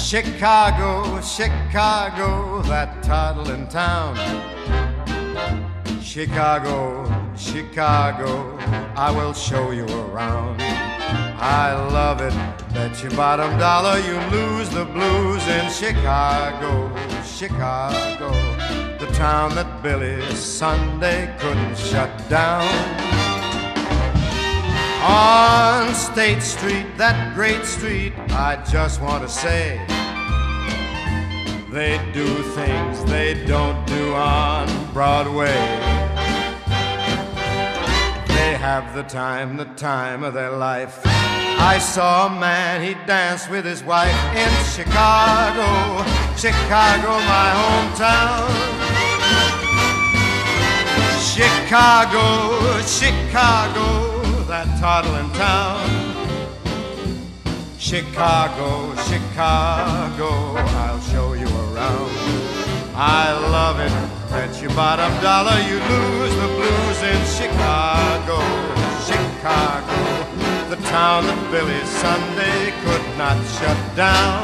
Chicago, Chicago, that toddling town. Chicago, Chicago, I will show you around. I love it, bet your bottom dollar you lose the blues in Chicago, Chicago, the town that Billy Sunday couldn't shut down. On State Street, that great street, I just want to say, they do things they don't do on Broadway. They have the time of their life. I saw a man, he danced with his wife in Chicago, Chicago, my hometown. Chicago, Chicago, that toddling town. Chicago, Chicago, I'll show you around. I love it, bet your bottom dollar you lose the blues in Chicago, Chicago, the town that Billy Sunday could not shut down.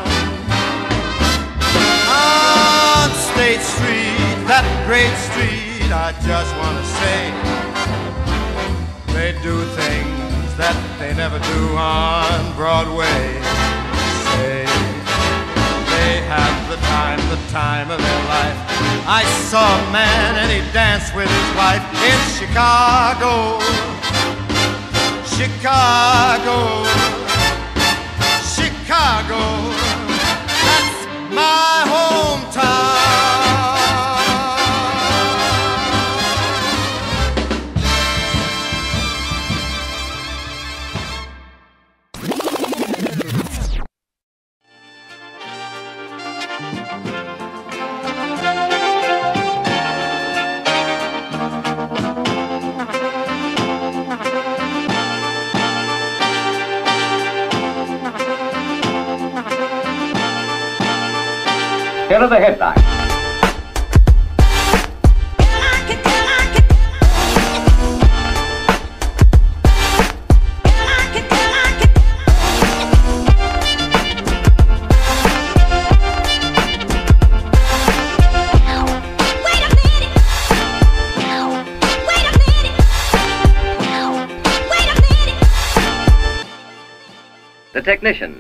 On State Street, that great street, I just want to say, they do things that they never do on Broadway. Say they have the time of their life. I saw a man and he danced with his wife in Chicago, Chicago, Chicago, that's my hometown. Here are the headlines. The Technician.